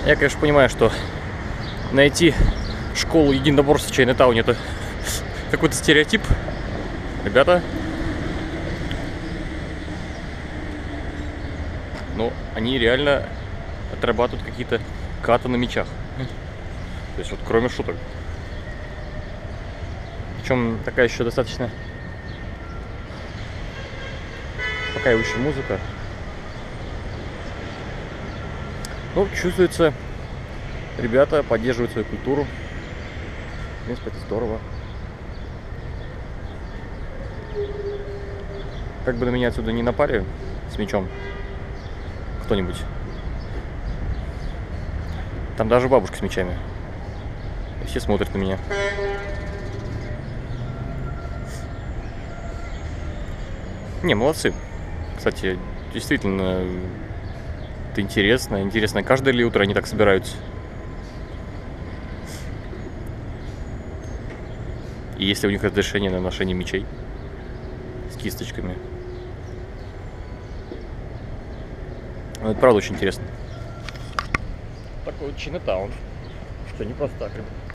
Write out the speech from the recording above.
Я, конечно, понимаю, что найти школу единоборств в Чайнатауне — это какой-то стереотип. Ребята, ну, они реально отрабатывают какие-то каты на мечах. То есть вот кроме шуток. Причем такая еще достаточно успокаивающая музыка. Ну, чувствуется, ребята поддерживают свою культуру. В принципе, это здорово. Как бы на меня отсюда не напали с мечом кто-нибудь. Там даже бабушка с мечами. И все смотрят на меня. Не, молодцы. Кстати, действительно, это интересно. Интересно, каждое ли утро они так собираются? И есть ли у них разрешение на ношение мечей с кисточками? Ну, это правда очень интересно. Такой вот Чайнатаун. Что не просто так, ребят.